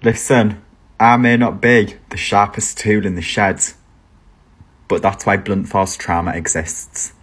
Listen, I may not be the sharpest tool in the shed, but that's why blunt force trauma exists.